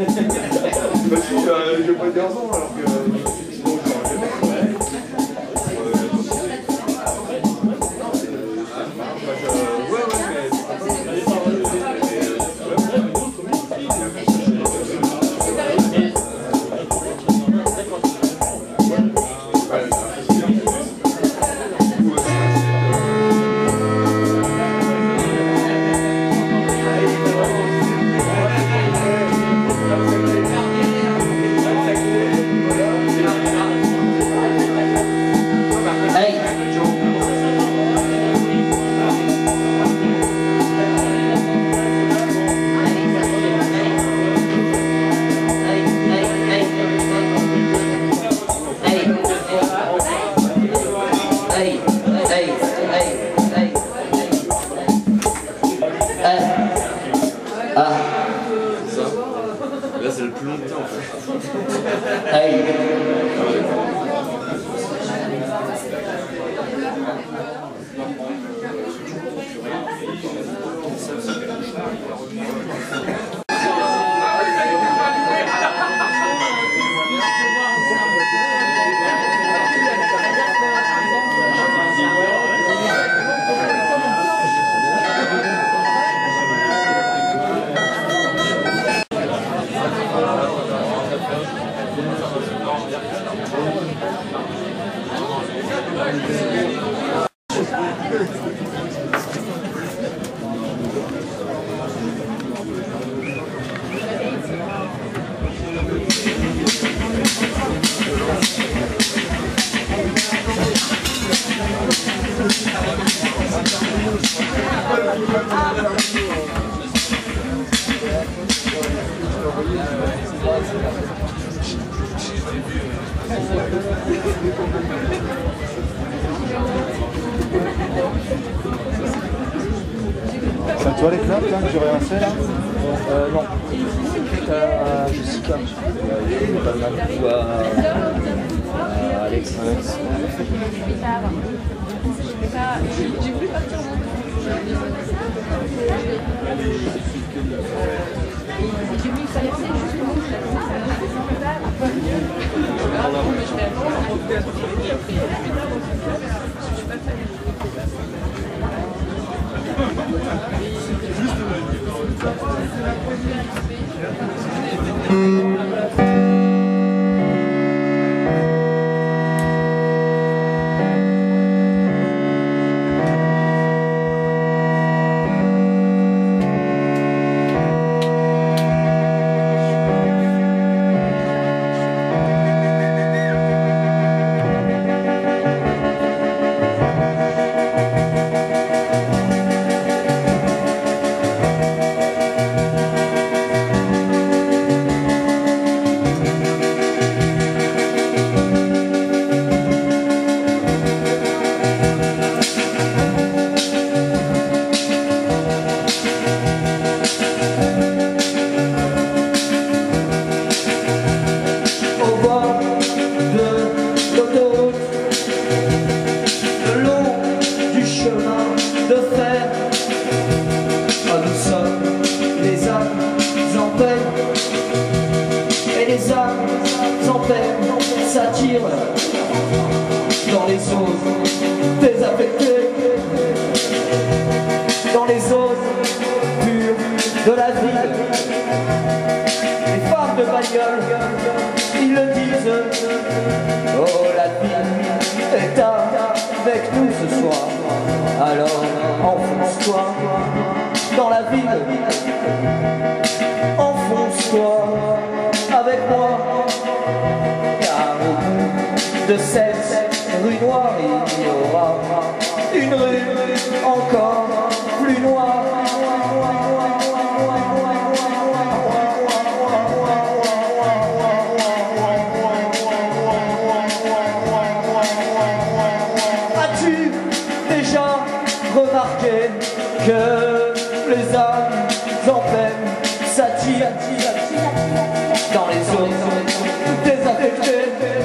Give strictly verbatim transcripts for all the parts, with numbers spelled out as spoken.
Bah si, euh, j'ai pas quinze ans alors que... Sinon, j'aurais jamais. Ouais, ouais, mais... Là, c'est le plus long de temps en fait. Hey. C'est à toi les clubs, là, que j'ai relancé là Euh, non. Euh, Jessica. Pas mal. Ou à, à Alex. Alex. J'ai voulu partir en j'ai mis ça laisser justement s'attire dans les zones désaffectées, dans les zones pures de la ville. Les femmes de bagnole, ils le disent, oh la vie est avec nous ce soir, alors enfonce-toi dans la ville, enfonce-toi avec moi, car au bout de cette rue noire, il y aura une rue encore plus noire. As-tu déjà remarqué que les âmes en peine s'attirent dans les zones désaffectées,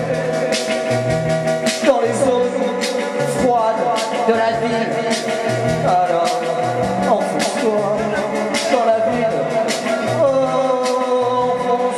dans les zones froides de la ville? Alors, enfonce-toi dans la ville, oh, enfonce-toi.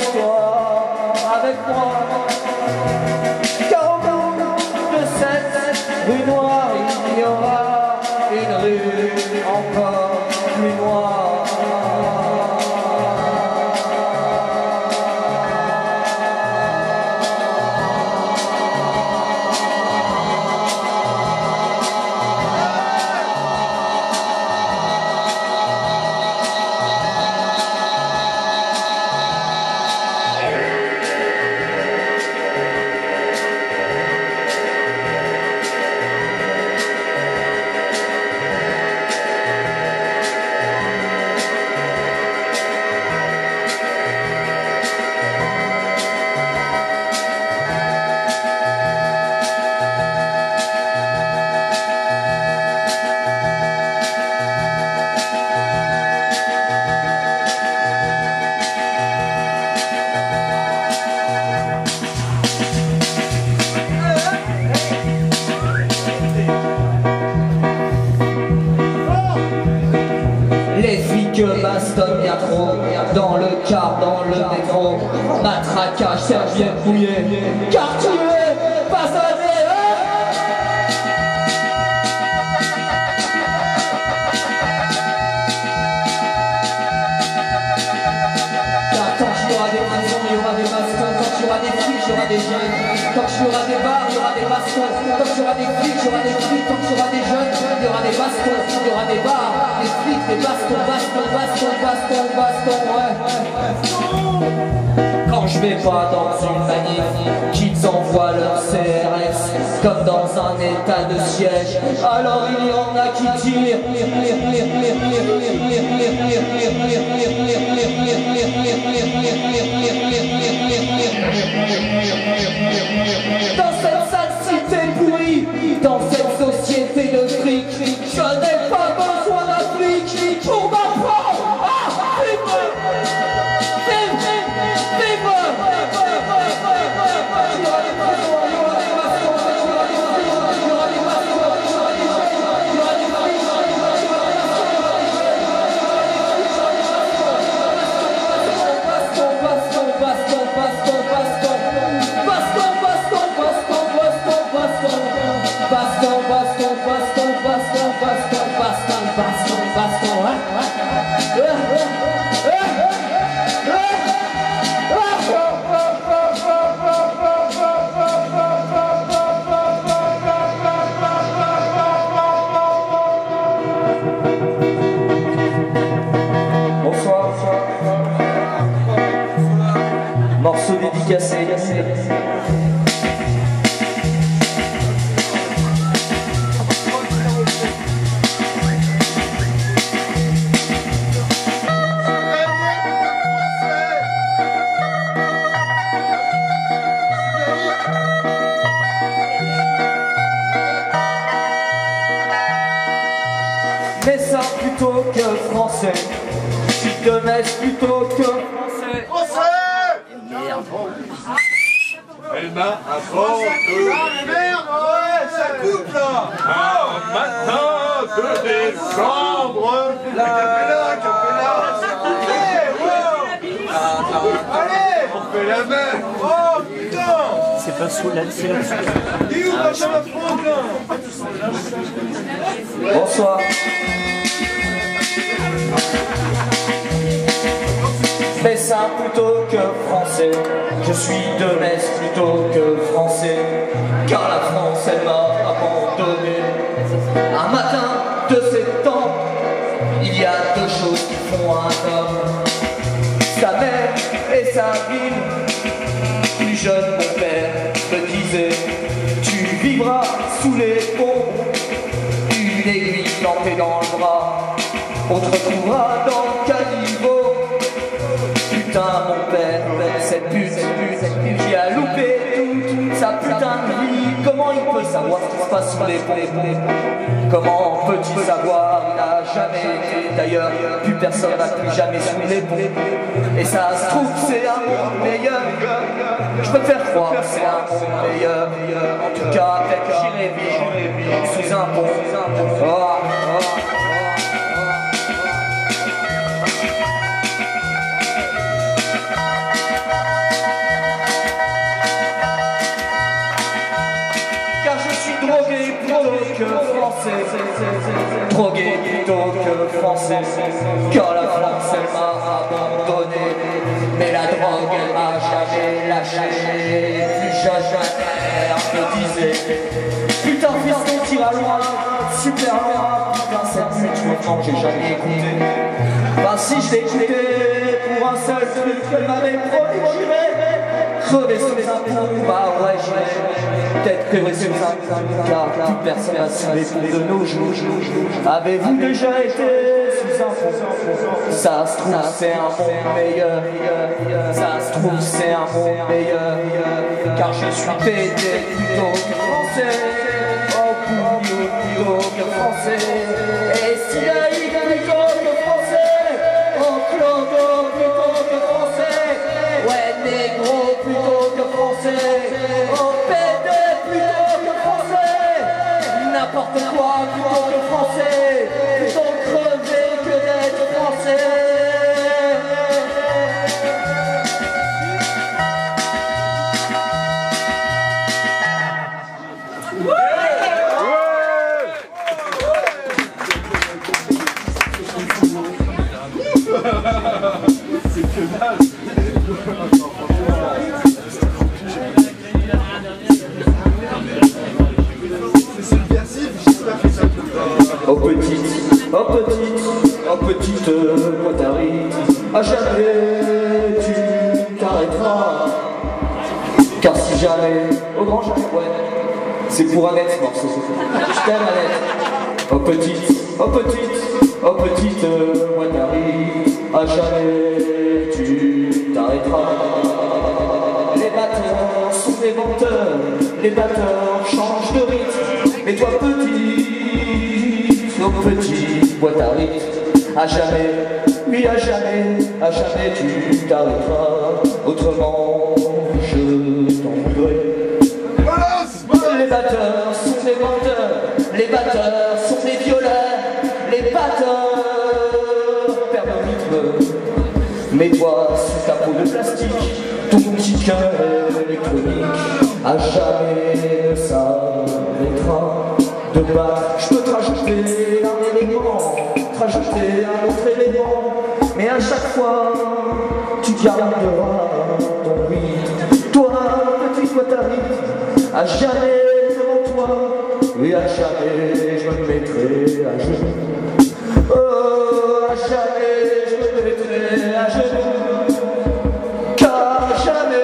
dans le car, dans le métro, matraquage, serviette mouillée, car tu es passager. Il y aura des jeunes, tant qu'il y aura des bars, il y aura des bastons, tant qu'il y aura des flics, il y aura des flics, tant qu'il y aura des jeunes, il y aura des bastons, il y aura des bars, des flics, des bastons, bastons, bastons, bastons, bastons, ouais. Quand je vais pas dans une manif, qu'ils envoient leur C R S, comme dans un état de siège, alors il y en a qui tirent. Dans cette sale cité pourrie, dans cette société de fric, je n'ai pas besoin d'un flic pour m'apprendre à vivre. Vivre, vivre. Baston, baston, baston, baston, baston, baston, baston, baston, bonsoir. Morceau dédicacé. Messin plutôt que français, je suis de Metz plutôt que français. Français! Merde. Elle m'a apporté. Merde! Ouais, ça coupe là! Un matin de décembre! La capella, capella! Allez! On fait la main! Oh putain! C'est pas sous la... c'est là. Et où Benjamin Franklin? Bonsoir. Messin plutôt que français, je suis de Metz plutôt que français, car la France elle m'a abandonné. Un matin de septembre, il y a deux choses qui font un homme, sa mère et sa ville. Plus jeune, mon père me disait, tu vivras sous les ponts, une aiguille plantée dans le bras, on te retrouvera dans le caniveau. Putain, mon père, cette pute, cette pute, cette pute qui a loupé toute sa putain de vie. Comment il peut savoir ce qui se passe sous les ponts? Comment peut-il savoir? Il n'a jamais été d'ailleurs, plus personne n'a plus jamais sous les ponts. Et ça se trouve, c'est un monde meilleur. Je peux faire croire que c'est un monde meilleur. En tout cas, peut-être j'irai vivre sous un pont. Oh, oh. Drogué plutôt que français, drogué plutôt que français, car la France elle m'a abandonné, mais la drogue elle m'a jamais lâché. Plus jamais elle me disait, putain fiston tire à loin, super loin, putain cette pute franchement j'ai jamais écouté. Bah si je l'écoutais pour un seul truc, elle m'avait promis j'irais crever sous les impôts, bah ouais j'irais. Peut-être crever sous les impôts, car toute personne a sous les ponts de nos jours. Avez-vous déjà été sous un pont? Ça se trouve c'est un monde meilleur, ça se trouve c'est un monde meilleur, car je suis pété plutôt que français. Oh plutôt, plutôt que français. Et si la ligue plutôt que français, oh clodo plutôt que français, ouais négro plutôt que français, oh pédé plutôt que français, n'importe quoi plutôt que français, plutôt crever que d'être français. petite boîte à rythme, à jamais tu t'arrêteras. Car si jamais, au grand jamais, ouais, c'est pour Annette ce morceau. Je t'aime Annette. Oh petite, oh petite, oh petite boîte à rythme, à jamais tu t'arrêteras. Les batteurs sont des menteurs, les batteurs changent de rythme. Mais toi petite, nos petites boîtes à rythme, à jamais, oui à jamais, à jamais tu t'arrêteras. Autrement, je t'en voudrais. Les batteurs sont des menteurs, les batteurs sont des violeurs, les batteurs perdent le rythme. Mets-toi sous ta peau de plastique, ton petit cœur électronique, à jamais ne s'arrêtera de battre. Je peux te rajouter un élément, te rajouter un autre élément, mais à chaque fois, tu garderas ton rythme. Toi, petite boîte à rythme, à jamais devant toi, et à jamais je me mettrai à genoux. Oh, à jamais je me mettrai à genoux, car jamais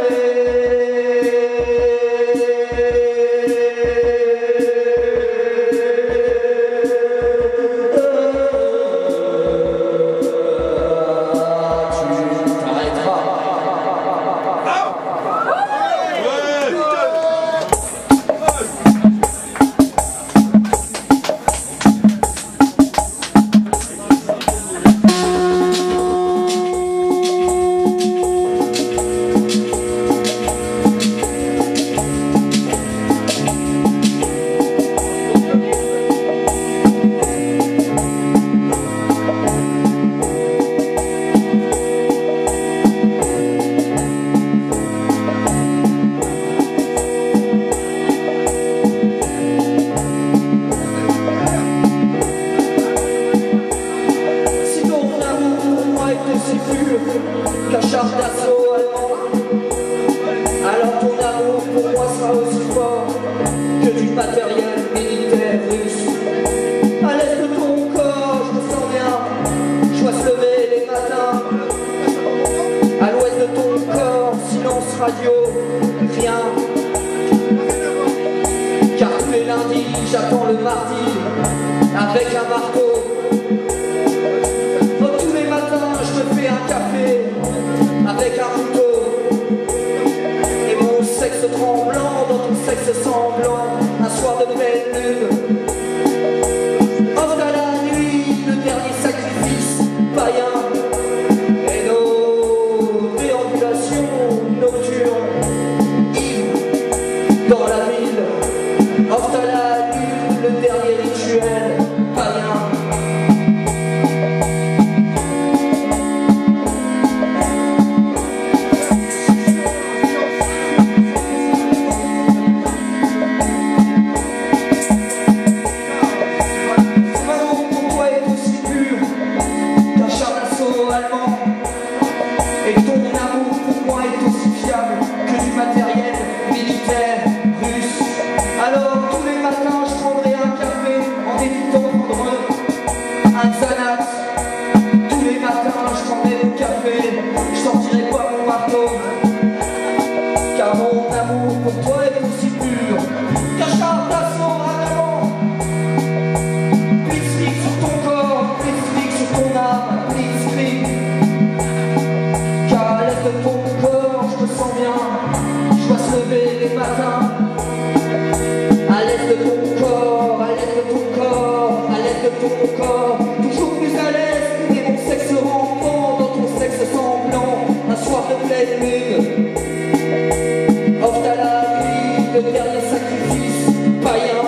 qu'un char d'assaut allemand, alors ton amour pour moi sera aussi fort que du matériel militaire russe. À l'est de ton corps, je me sens bien, je vois se lever les matins. À l'ouest de ton corps, silence radio, rien. Car tous les lundis, j'attends le mardi avec un marteau. Un café avec un couteau et mon sexe tremblant dans ton sexe sanglant, un soir de pleine lune. Offre à la nuit le dernier sacrifice païen et nos déambulations nocturnes ivres dans la ville. Offre à la lune le dernier rituel païen. Et ton amour pour moi est aussi fiable que du matériel militaire russe. Alors tous les matins je prendrai un café en évitant de prendre un Xanax. Tous les matins je prendrai le café, je sortirai pas mon marteau. Car mon amour pour toi est aussi pur qu'un char d'assaut allemand. Blitzkrieg sur ton corps, blitzkrieg sur ton âme, blitzkrieg. De ton corps, je me sens bien, je vois se lever les matins. À l'aide de ton corps, à l'aide de ton corps, à l'aide de ton corps, toujours plus à l'aise, et mon sexe rampant dans ton sexe sanglant, un soir de pleine lune. Offre à la nuit le dernier sacrifice païen.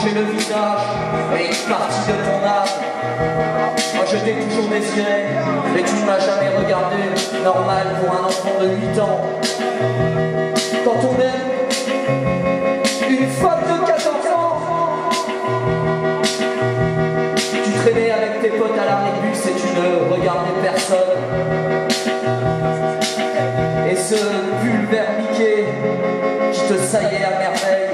changé le visage et une partie de mon âme. Moi je t'ai toujours désiré, mais tu ne m'as jamais regardé. Normal pour un enfant de huit ans. Quand on aime une femme de quatorze ans, tu traînais avec tes potes à l'arrêt de bus et tu ne regardais personne. Et ce vulvaire Mickey qui te saillait à merveille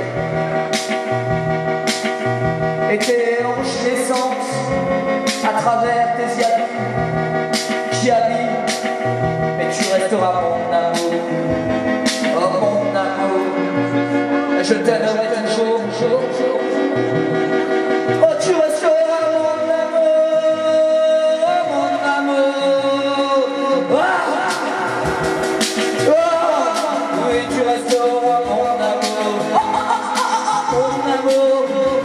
était ange naissante à travers tes habits qui habillent, mais tu resteras mon amour, oh mon amour, je t'aimerai toujours, oh tu resteras mon amour, mon amour, ah oh, oui tu resteras mon amour, mon amour.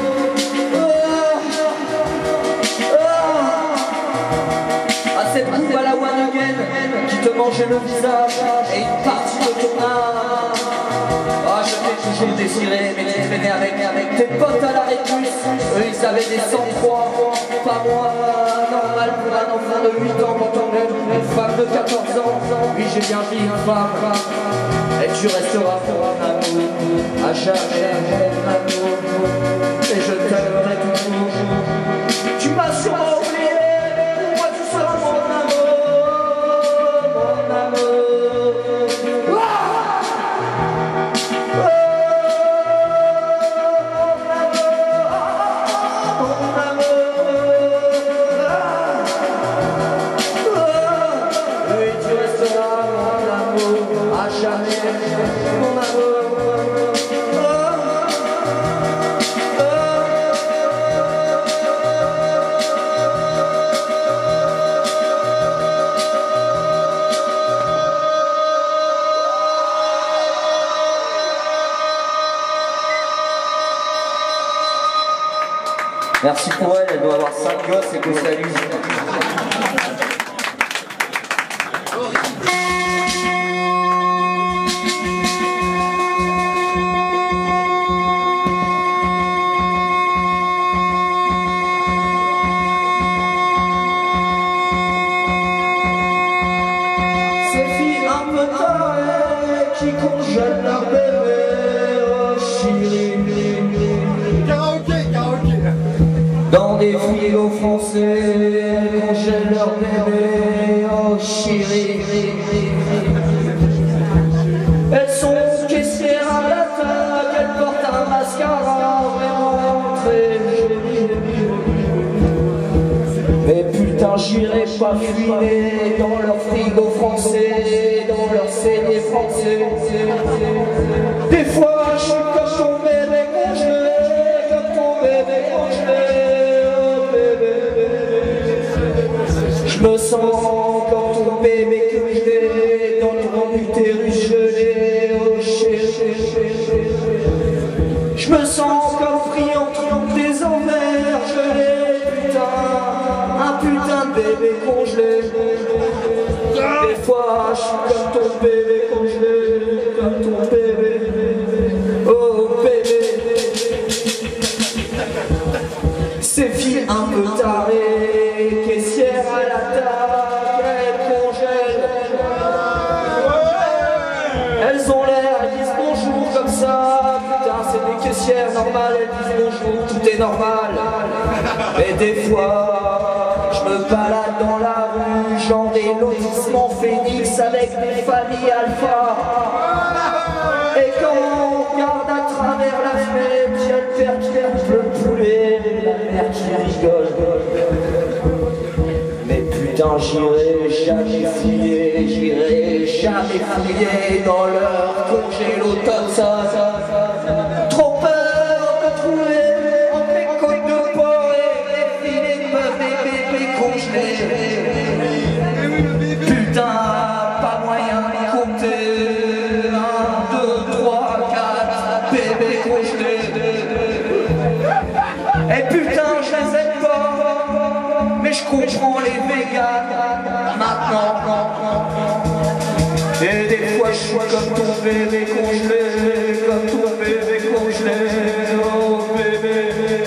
Cette coupe à la one again qui te mangeait le visage et une partie de ton âme. Oh, je t'ai toujours désiré, mais tu traînais avec, avec tes potes à l'arrêt de bus. Eux, ils avaient des sang-froid, pas moi. Normal pour un enfant de huit ans quand on aime une femme de quatorze ans. Oui, j'ai bien dit une femme, et tu resteras pour un amour, à jamais mon amour. Et je t'aimerai toujours. Tu m'as sûrement oublié. Merci pour elle, elle doit avoir cinq gosses et que ça lui. Ces filles un peu tarées qui congèlent leur bébé, oh chérie. Dans des frigos français, congèlent leur bébé, oh chérie. Elles sont caissières à la table, elles portent un mascara vraiment très joli. Mais putain, j'irai pas fumer dans leur frigo français, dans leur saignée français. Des fois, je suis comme ton bébé congelé, comme ton bébé congelé. Je me sens comme ton bébé congelé dans ton utérus gelé, oh chérie. Je me sens comme pris entre des envers gelés, putain, un putain de bébé congelé. Des fois je suis comme ton bébé congelé, comme ton bébé, oh bébé. Ces filles un peu tarées, caissières à la table, elles congèlent. Elles ont l'air, elles disent bonjour comme ça. Putain, c'est des caissières normales, elles disent bonjour, tout est normal. Mais des fois, je me balade dans la rue, genre des lotissements Phoenix avec des familles alpha. Et quand on regarde à travers la fenêtre, il y a le père qui ferme le poulet, la mère qui rigole. Mais putain, j'irai jamais fouiller, j'irai jamais fouiller dans leur congélo comme ça. Trop peur de trouver entre les côtes de porc et les filets de bœuf des bébés congelés. Putain, pas moyen de compter un, deux, trois, quatre bébés congelés. Et putain, je les aime pas, mais je comprends les véganes maintenant. Et des fois je suis comme ton bébé congelé, comme ton bébé congelé, oh bébé.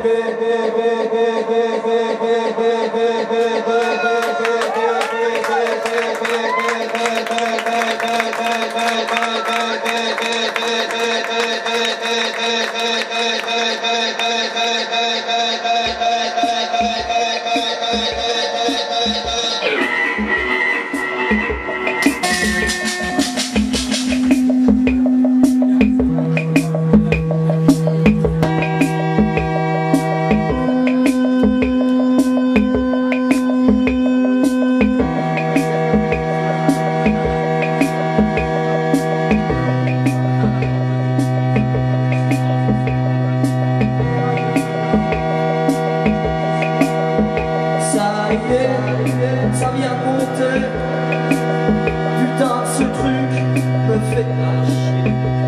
Ça vient monter. Putain, ce truc me fait lâcher.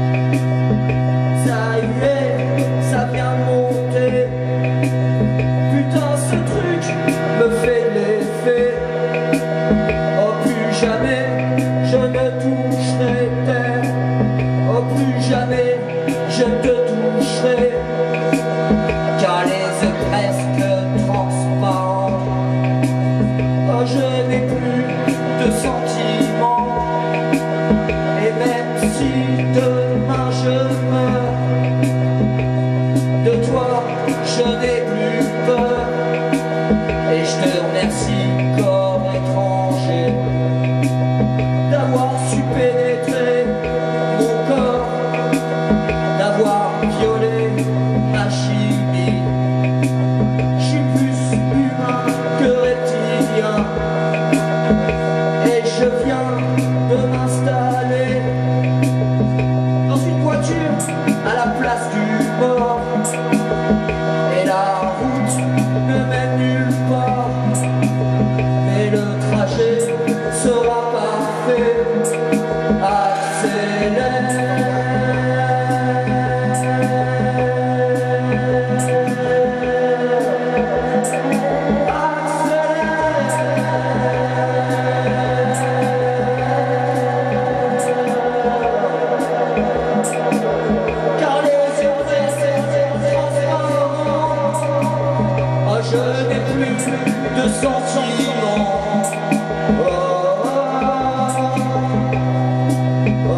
Ça y est, ça vient monter. Putain, ce truc me fait l'effet. Oh, plus jamais je ne toucherai terre. Oh, plus jamais je ne te toucherai. Car les yeux presque transparents. Oh, je n'ai plus de sentiments. Et même si demain je meurs, de toi je n'ai plus peur. Et je te remercie, corps étranger, d'avoir su pénétrer mon corps, d'avoir violé ma chimie. Je suis plus humain que reptilien. Et je viens de m'installer dans une voiture à la place du mort. Et la route ne mène nulle part, mais le trajet sera parfait. Accélère. Car les yeux transparents. Oh, je n'ai plus de sentiments. Oh, oh, oh,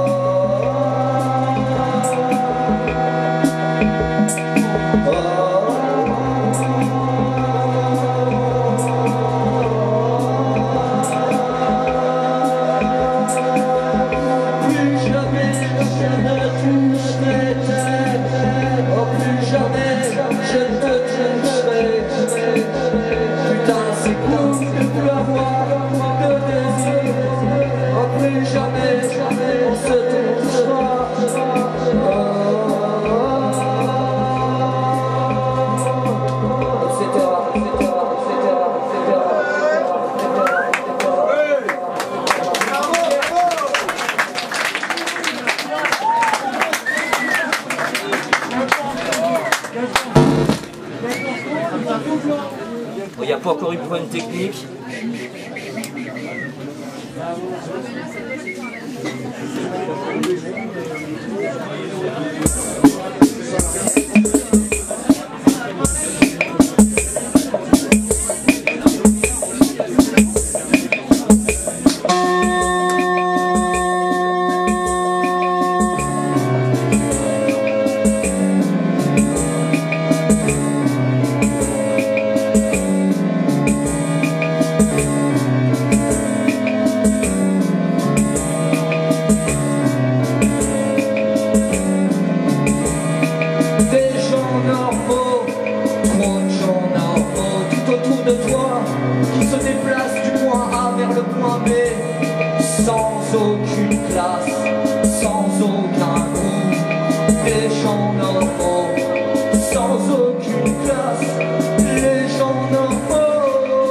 plus jamais je ne toucherai terre. Oh, plus jamais je ne te toucherai. Putain, c'est cool de plus avoir de désir. Oh, plus jamais on se touchera. Oh, et cetera, et cetera, et cetera, et cetera. Il n'y a pas encore eu de problème technique. Des gens normaux, trop de gens normaux tout autour de toi, qui se déplacent du point A vers le point B, sans aucune classe, sans aucun goût. Des gens normaux, sans aucune classe, les gens normaux.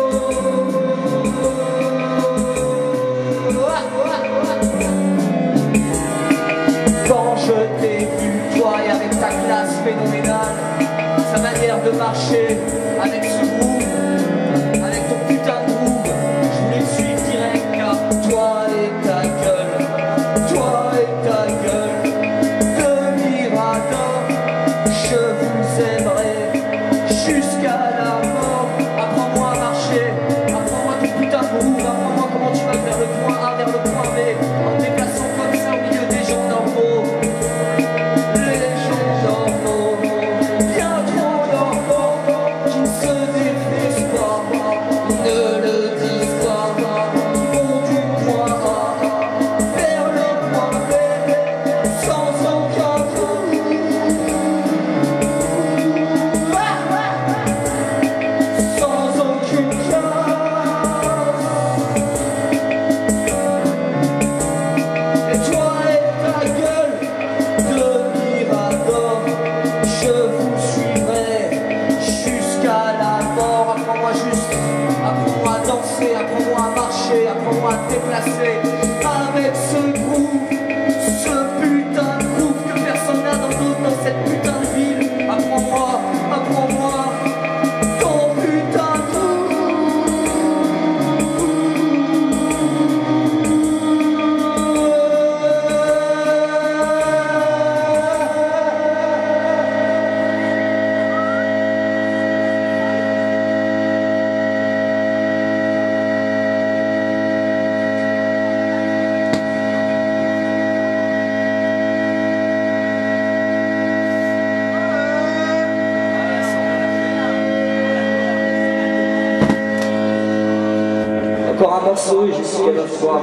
Quand je t'ai vu, toi et avec ta classe phénoménale, sa manière de marcher avec ce groove, avec ton putain de groove, je voulais suivre direct car toi et ta gueule, toi et ta gueule de Mirador, je vous aimerai un morceau et jusqu'à le soir.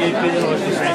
plaisir de rester sur